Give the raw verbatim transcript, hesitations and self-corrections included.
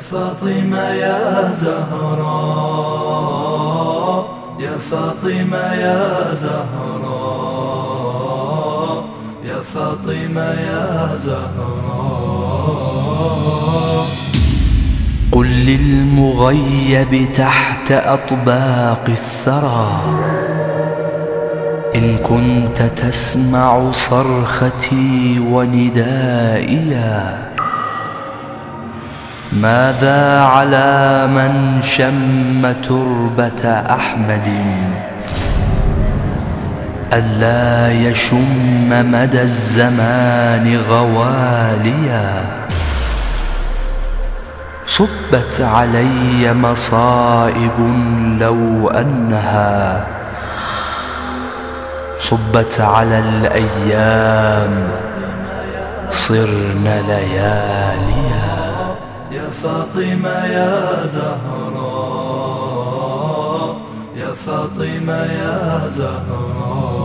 فاطمة يا زهراء، يا فاطمة يا زهراء، يا فاطمة يا زهراء. قل للمغيب تحت أطباق الثرى إن كنت تسمع صرختي وندائيا، ماذا على من شم تربة أحمد ألا يشم مدى الزمان غواليا. صبت علي مصائب لو أنها صبت على الأيام صرن لياليا. يا فاطمة يا زهراء، يا فاطمة يا زهراء،